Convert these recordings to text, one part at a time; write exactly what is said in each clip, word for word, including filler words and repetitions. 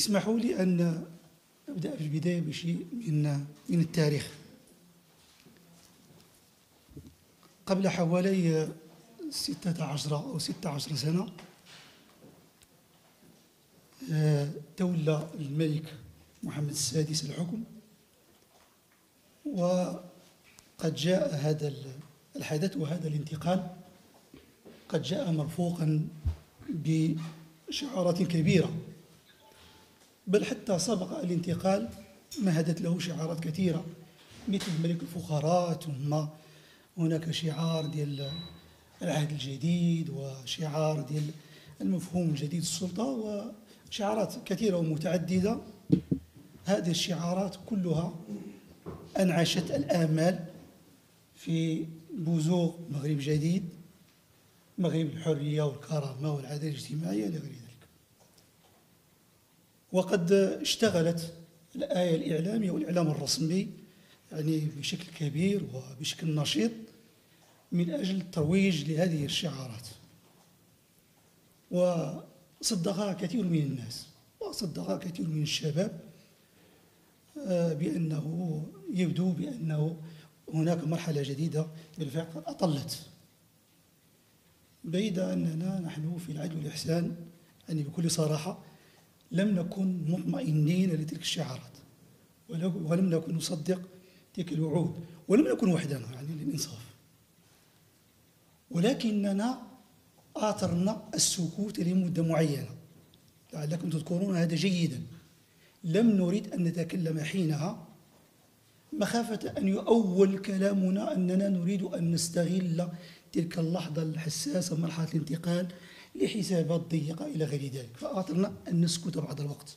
اسمحوا لي أن أبدأ في البداية بشيء من من التاريخ. قبل حوالي ستة عشر أو ستة عشر سنة تولى الملك محمد السادس الحكم، وقد جاء هذا الحدث وهذا الانتقال قد جاء مرفوقا بشعارات كبيرة، بل حتى سبق الانتقال مهدت له شعارات كثيرة مثل ملك الفقراء، ثم هناك شعار ديال العهد الجديد وشعار ديال المفهوم الجديد السلطة وشعارات كثيرة ومتعددة. هذه الشعارات كلها أنعشت الآمال في بزوغ مغرب جديد، مغرب الحرية والكرامة والعدالة الاجتماعية إلى غير ذلك. وقد اشتغلت الآية الإعلامية والإعلام الرسمي يعني بشكل كبير وبشكل نشيط من أجل الترويج لهذه الشعارات، وصدقها كثير من الناس وصدقها كثير من الشباب بأنه يبدو بأنه هناك مرحلة جديدة بالفعل قد أطلت، بيد أننا نحن في العدل والإحسان يعني بكل صراحة لم نكن مطمئنين لتلك الشعارات، ولم نكن نصدق تلك الوعود، ولم نكن وحدنا يعني للإنصاف، ولكننا آثرنا السكوت لمدة معينة لعلكم تذكرون هذا جيدا. لم نريد أن نتكلم حينها مخافة أن يؤول كلامنا أننا نريد أن نستغل تلك اللحظة الحساسة مرحلة الانتقال لحسابات ضيقة إلى غير ذلك، فآثرنا أن نسكت بعض الوقت.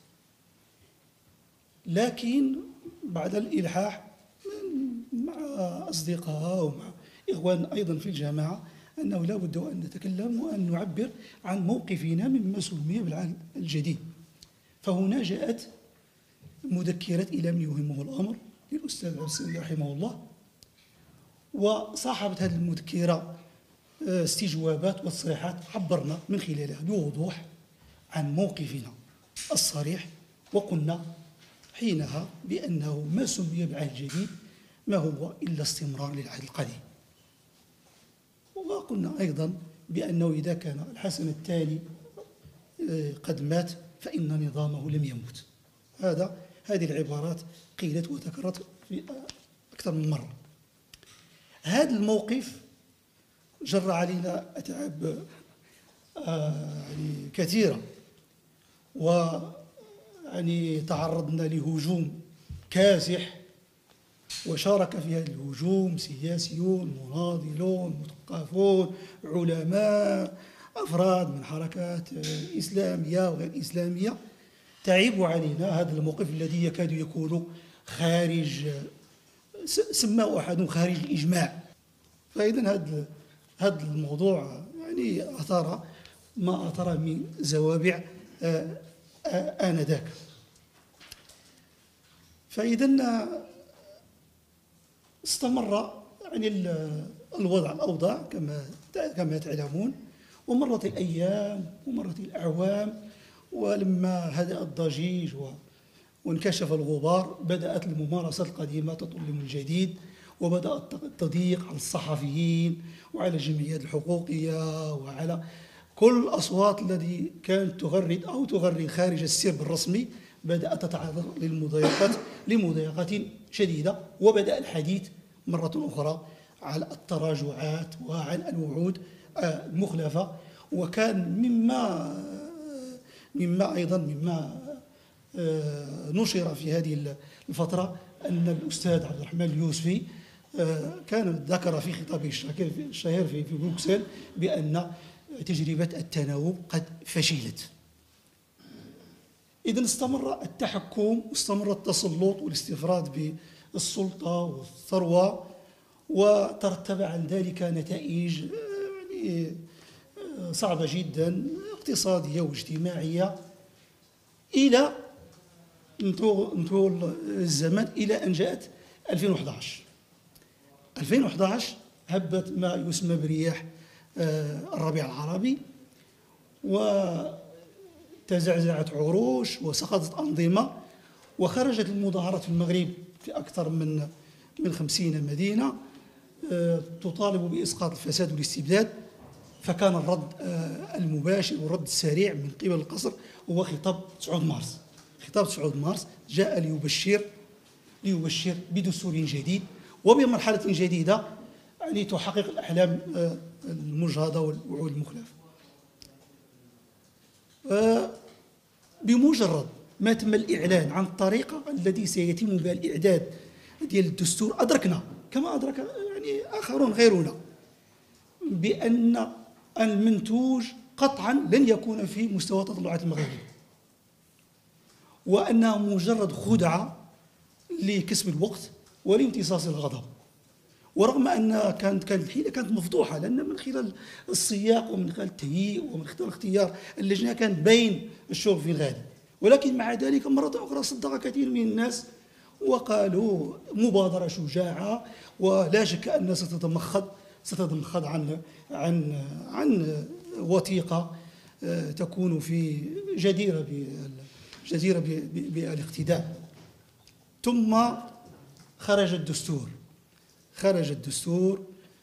لكن بعد الإلحاح مع أصدقاء ومع إخوان أيضا في الجامعة أنه لا بد أن نتكلم وأن نعبر عن موقفنا مما سمي بالعهد الجديد. فهنا جاءت مذكرة إلى من يهمه الأمر للأستاذ عبد السلام رحمه الله، وصاحبت هذه المذكرة استجوابات وتصريحات عبرنا من خلالها بوضوح عن موقفنا الصريح، وقلنا حينها بأنه ما سمي بالعهد الجديد ما هو إلا استمرار للعهد القديم. وقلنا أيضا بأنه إذا كان الحسن الثاني قد مات فإن نظامه لم يمت. هذا هذه العبارات قيلت وذكرت في أكثر من مرة. هذا الموقف جر علينا أتعاب يعني كثيرة، ويعني تعرضنا لهجوم كاسح، وشارك في هذا الهجوم سياسيون، مناضلون، مثقفون، علماء، أفراد من حركات إسلامية وغير إسلامية. تعيب علينا هذا الموقف الذي يكاد يكون خارج، سماه أحد خارج الإجماع. فإذا هذا هذا الموضوع يعني أثار ما أثار من زوابع آنذاك. فإذا استمر يعني الوضع الأوضاع كما كما تعلمون، ومرت الأيام ومرت الأعوام، ولما هدأ الضجيج وانكشف الغبار بدأت الممارسات القديمة تطل من جديد، وبدأ التضييق على الصحفيين وعلى الجمعيات الحقوقية وعلى كل الأصوات التي كانت تغرد أو تغرد خارج السرب الرسمي، بدأت تتعرض للمضايقات لمضايقات شديدة، وبدأ الحديث مرة أخرى على التراجعات وعن الوعود المخلفة. وكان مما مما أيضا مما نشر في هذه الفترة أن الأستاذ عبد الرحمن اليوسفي كان ذكر في خطابه الشهير في بروكسل بأن تجربة التناوب قد فشلت. إذن استمر التحكم واستمر التسلط والاستفراد بالسلطة والثروة، وترتب عن ذلك نتائج يعني صعبة جدا اقتصادية واجتماعية إلى نطول الزمن إلى أن جاءت ألفين وأحد عشر. ألفين وأحد عشر هبت ما يسمى برياح الربيع العربي، تزعزعت عروش وسقطت أنظمة، وخرجت المظاهرات في المغرب في أكثر من من خمسين مدينة تطالب بإسقاط الفساد والاستبداد. فكان الرد المباشر والرد السريع من قبل القصر هو خطاب تسعة مارس. خطاب تسعة مارس جاء ليبشر ليبشر بدستور جديد وبمرحلة جديدة يعني تحقق الأحلام المجهضة والوعود المخلفة. بمجرد ما تم الإعلان عن الطريقة التي سيتم بها الإعداد ديال الدستور، أدركنا كما أدرك يعني آخرون غيرنا بأن المنتوج قطعا لن يكون في مستوى تطلعات المغرب، وأنها مجرد خدعة لكسب الوقت ولامتصاص الغضب. ورغم أن كانت كانت الحيلة كانت مفضوحة، لأن من خلال السياق ومن خلال التهيئ ومن خلال اختيار اللجنة كان باين الشغل في الغالب، ولكن مع ذلك مرة أخرى صدق كثير من الناس وقالوا مبادرة شجاعة، ولا شك أنها ستتمخض ستتمخض عن عن عن وثيقة تكون في جديرة جديرة بالاقتداء. ثم خرج الدستور خرج الدستور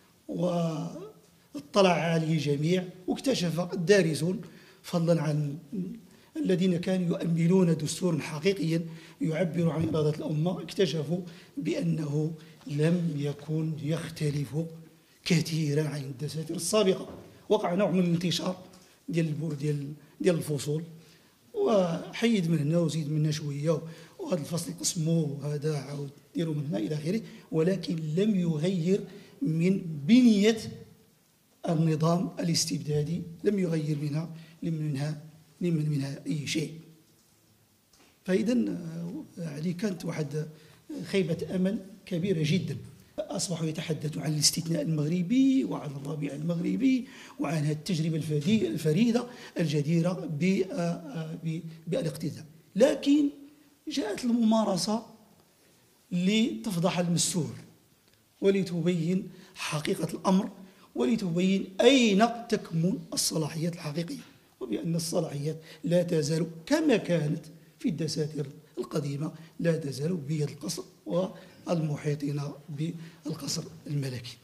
واطلع عليه الجميع، واكتشف الدارسون فضلا عن الذين كانوا يؤملون دستورا حقيقيا يعبر عن إرادة الأمة، اكتشفوا بأنه لم يكن يختلف كثيرا عن الدساتير السابقة. وقع نوع من الانتشار ديال ديال ديال الفصول، وحيد من هنا وزيد من هنا شويه، وهذا الفصل قسموه وهذا عاود ديروا من هنا الى اخره، ولكن لم يغير من بنيه النظام الاستبدادي، لم يغير منها منها لمن منها اي شيء. فاذا يعني كانت واحد خيبه امل كبيره جدا. أصبحوا يتحدثوا عن الاستثناء المغربي وعن الربيع المغربي وعن هذه التجربة الفريدة الجديرة بالاقتداء. لكن جاءت الممارسة لتفضح المستور ولتبين حقيقة الأمر ولتبين أين تكمن الصلاحيات الحقيقية، وبأن الصلاحيات لا تزال كما كانت في الدساتير القديمة لا تزال بيد القصر والمحيطين بالقصر الملكي.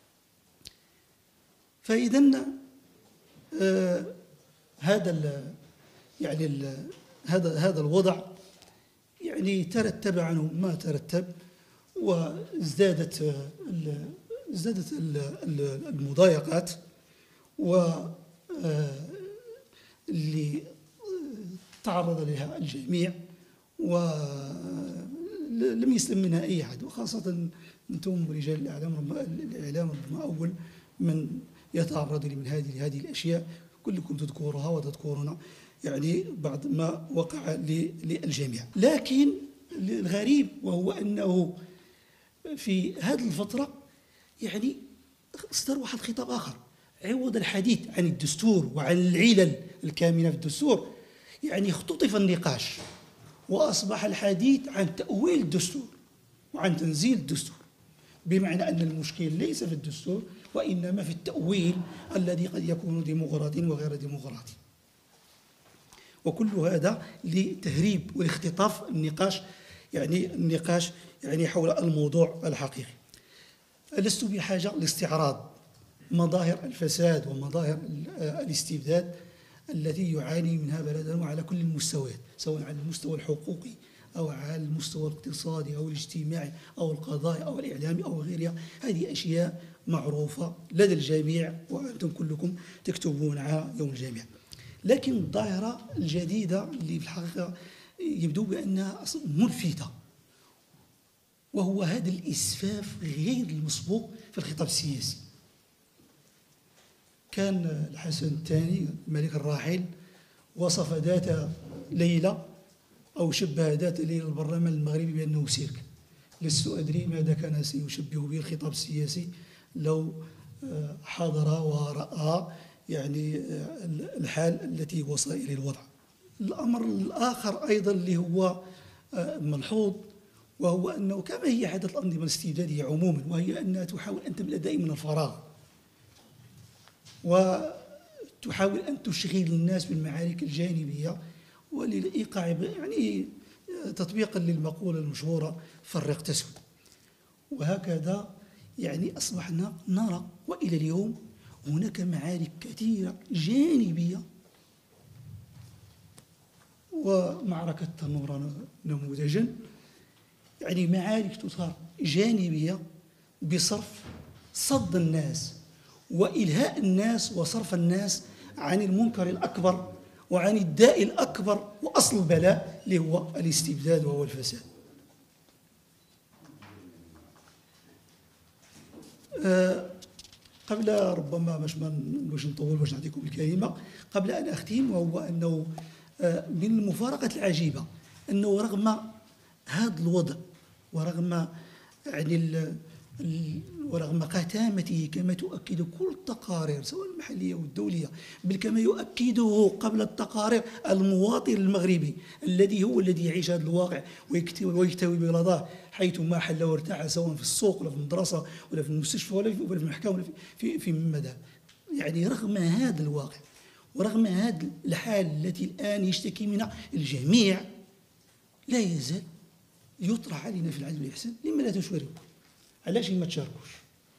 فإذا آه هذا ال يعني ال هذا هذا الوضع يعني ترتب عنه ما ترتب، وازدادت ال ازدادت المضايقات و اللي تعرض لها الجميع ولم يسلم منها أي أحد، وخاصة أنتم رجال الإعلام الإعلام ربما أول من يتعرض من هذه هذه الأشياء، كلكم تذكرها وتذكرون يعني بعض ما وقع للجميع. لكن الغريب وهو أنه في هذه الفترة يعني اصدر واحد الخطاب آخر، عوض الحديث عن الدستور وعن العلل الكامنة في الدستور يعني اختطف النقاش، وأصبح الحديث عن تأويل الدستور وعن تنزيل الدستور، بمعنى أن المشكل ليس في الدستور وإنما في التأويل الذي قد يكون ديمقراطي وغير ديمقراطي. وكل هذا لتهريب والاختطاف النقاش يعني النقاش يعني حول الموضوع الحقيقي. لست بحاجة لاستعراض مظاهر الفساد ومظاهر الاستبداد التي يعاني منها بلدنا على كل المستويات، سواء على المستوى الحقوقي أو على المستوى الاقتصادي أو الاجتماعي أو القضائي أو الإعلامي أو غيرها. هذه أشياء معروفة لدى الجميع وأنتم كلكم تكتبونها يوم الجميع. لكن الظاهرة الجديدة اللي في الحقيقة يبدو بأنها ملفتة، وهو هذا الإسفاف غير المسبوق في الخطاب السياسي. كان الحسن الثاني الملك الراحل وصف ذات ليلة أو شبه ذات ليلة البرلمان المغربي بأنه سيرك. لست أدري ماذا كان سيشبه به الخطاب السياسي لو حضر ورأى يعني الحال التي وصل إليه الوضع. الأمر الآخر أيضا اللي هو ملحوظ، وهو أنه كما هي حدث الأنظمة الاستبدادية عموما، وهي أنها تحاول أن تملأ دائما الفراغ وتحاول أن تشغل الناس بالمعارك الجانبية وللإيقاع يعني تطبيقا للمقولة المشهورة فرق تسود. وهكذا يعني أصبحنا نرى وإلى اليوم هناك معارك كثيرة جانبية، ومعركة تنور نموذجا، يعني معارك تثار جانبية بصرف صد الناس وإلهاء الناس وصرف الناس عن المنكر الأكبر وعن الداء الأكبر وأصل البلاء اللي هو الاستبداد وهو الفساد. أه قبل ربما باش ما باش نطول باش نعطيكم الكلمة، قبل أن أختم، وهو أنه أه من المفارقة العجيبة أنه رغم هذا الوضع ورغم يعني ال ورغم قتامته كما تؤكد كل التقارير سواء المحلية والدولية، بل كما يؤكده قبل التقارير المواطن المغربي الذي هو الذي يعيش هذا الواقع ويكتوي برضاه حيث ما حل وارتاح، سواء في السوق ولا في المدرسة ولا في المستشفى ولا في المحكمة ولا في في ماذا. يعني رغم هذا الواقع ورغم هذا الحال التي الآن يشتكي منها الجميع، لا يزال يطرح علينا في العدل والإحسان: لما لا تشاركوا؟ علاش ما تشاركوش؟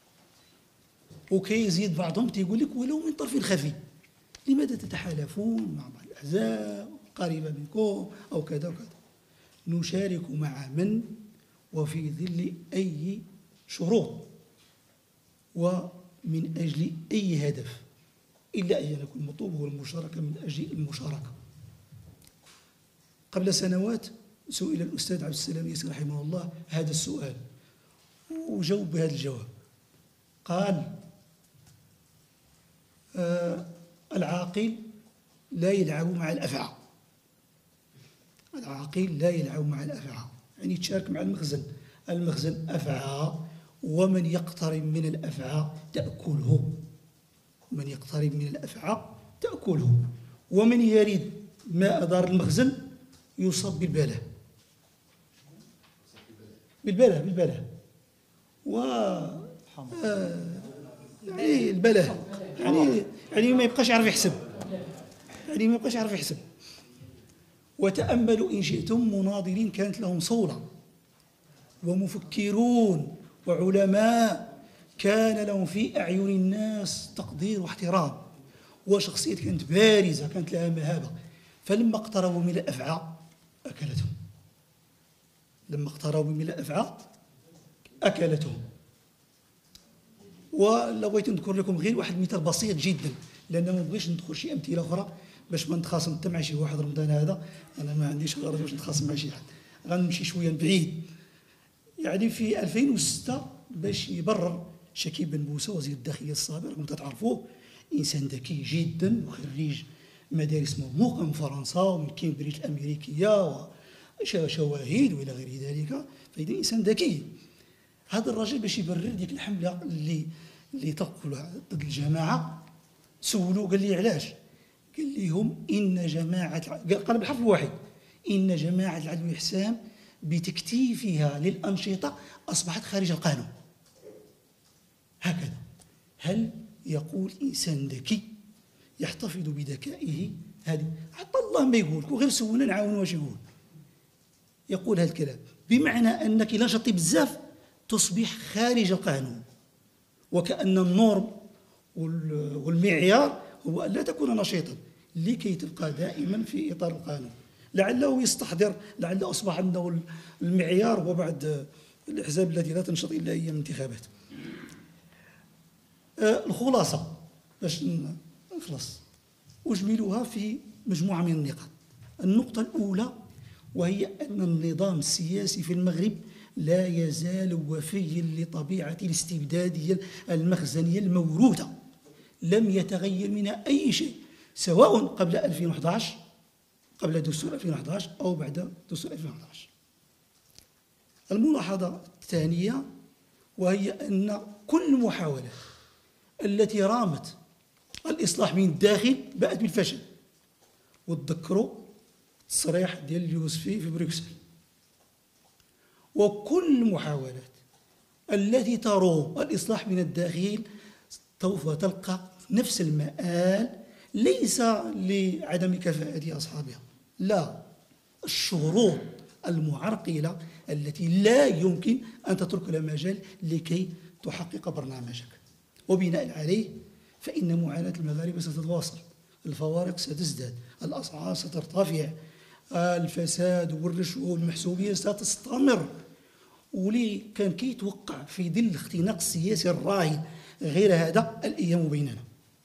وكيزيد بعضهم تيقول لك ولو من طرف خفي، لماذا تتحالفون مع بعض الأحزاب القريبة منكم أو كذا وكذا؟ نشارك مع من وفي ظل أي شروط ومن أجل أي هدف، إلا أن يكون المطلوب هو المشاركة من أجل المشاركة. قبل سنوات سئل الأستاذ عبد السلام ياسين رحمه الله هذا السؤال وجاوب بهذا الجواب، قال: آه العاقل لا يلعب مع الأفعى. العاقل لا يلعب مع الأفعى يعني تشارك مع المخزن. المخزن أفعى، ومن يقترب من الأفعى تأكله. من يقترب من الأفعى تأكله، ومن يريد ماء دار المخزن يصاب بالبلاء بالبلاء بالبلاء و آه يعني البلاء يعني يعني ما يبقاش يعرف يحسب يعني ما يبقاش يعرف يحسب. وتأملوا إن شئتم مناضلين كانت لهم صولة، ومفكرون وعلماء كان لهم في أعين الناس تقدير واحترام، وشخصيات كانت بارزة كانت لها مهابة، فلما اقتربوا من الأفعى أكلتهم. لما اقتربوا من الأفعى أكلتهم. ولو بغيت نذكر لكم غير واحد المثال بسيط جدا، لأن ما بغيتش ندخل شي أمثلة أخرى باش ما نتخاصم حتى مع شي واحد. رمضان هذا أنا ما عنديش غرض باش نتخاصم مع شي حد، غنمشي شوية بعيد. يعني في ألفين وستة باش يبرر شكيب بن موسى وزير الداخلية السابق، راكم تعرفوه، إنسان ذكي جدا وخريج مدارس مرموقة من فرنسا ومن كامبريدج الأمريكية وشواهد وإلى غير ذلك، فإذا إنسان ذكي. هذا الرجل باش يبرر ديك الحملة اللي اللي تقول ضد الجماعة، سولوا قال لي علاش؟ قال لهم إن جماعة، قال بالحرف الواحد: إن جماعة العدل والإحسان بتكتيفها للأنشطة أصبحت خارج القانون. هكذا. هل يقول إنسان ذكي يحتفظ بذكائه هذه؟ حتى الله ما يقول، وغير سولنا نعاونوا واش يقول. يقول هذا الكلام بمعنى أنك لا شطي بزاف تصبح خارج القانون، وكأن النورم والمعيار هو أن لا تكون نشيطا لكي تبقى دائما في إطار القانون. لعله يستحضر، لعله أصبح عنده المعيار وبعد الأحزاب التي لا تنشط إلا أيام الانتخابات. آه الخلاصة باش نخلص أجملها في مجموعة من النقاط. النقطة الأولى وهي أن النظام السياسي في المغرب لا يزال وفيا لطبيعة الاستبدادية المخزنية الموروثة، لم يتغير منها أي شيء، سواء قبل ألفين وأحد عشر قبل دستور ألفين وأحد عشر أو بعد دستور ألفين وأحد عشر. الملاحظة الثانية وهي أن كل المحاولات التي رامت الإصلاح من الداخل باءت بالفشل. وتذكروا التصريح ديال اليوسفي في بروكسل. وكل المحاولات التي تروم الإصلاح من الداخل سوف تلقى نفس المآل، ليس لعدم كفاءة أصحابها لا، الشروط المعرقلة التي لا يمكن أن تترك لها مجال لكي تحقق برنامجك. وبناء عليه فإن معاناة المغاربة ستتواصل، الفوارق ستزداد، الأسعار سترتفع، الفساد والرشوة والمحسوبية ستستمر. ولي كان كيتوقع في ظل الاختناق السياسي الراهن غير هذا الأيام بيننا.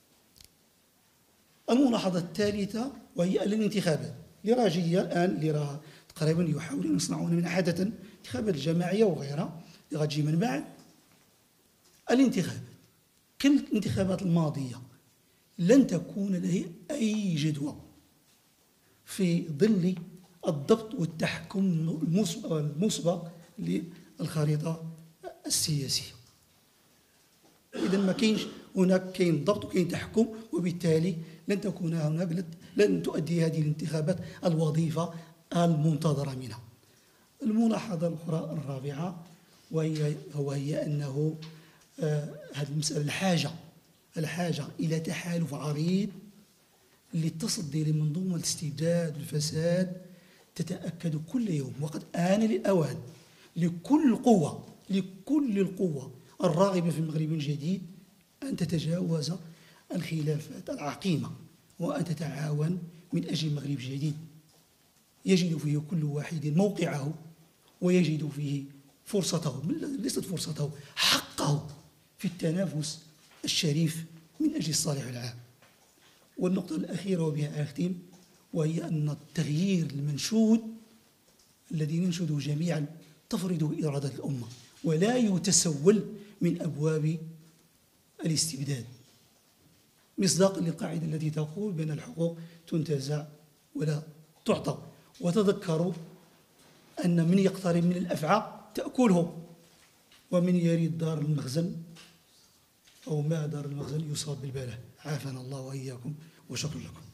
الملاحظة الثالثة وهي الانتخابات اللي راه جايه الآن، اللي راه تقريبا يحاولون يصنعون منها حدثا، الانتخابات الجماعية وغيرها اللي غتجي من بعد. الانتخابات كالانتخابات الماضية لن تكون له أي جدوى في ظل الضبط والتحكم المسبق للخريطة السياسية. إذا ما كاينش هناك كاين ضبط وكاين تحكم، وبالتالي لن تكون هناك لن تؤدي هذه الانتخابات الوظيفة المنتظرة منها. الملاحظة الأخرى الرابعة وهي وهي أنه آه هذه المسألة الحاجة الحاجة إلى تحالف عريض للتصدي لمنظومة الاستبداد والفساد تتأكد كل يوم. وقد آن للأوان لكل قوة لكل القوة الراغبة في المغرب الجديد أن تتجاوز الخلافات العقيمة وأن تتعاون من أجل مغرب جديد يجد فيه كل واحد موقعه ويجد فيه فرصته، ليست فرصته، حقه في التنافس الشريف من أجل الصالح العام. والنقطة الأخيرة وبها أختم وهي أن التغيير المنشود الذي ننشده جميعا تفرضه إرادة الأمة ولا يتسول من أبواب الاستبداد، مصداقا للقاعدة التي تقول بأن الحقوق تنتزع ولا تعطى. وتذكروا أن من يقترب من الأفعى تأكله، ومن يريد دار المخزن أو ما دار المخزن يصاب بالبلاء. عافانا الله وإياكم وشكرا لكم.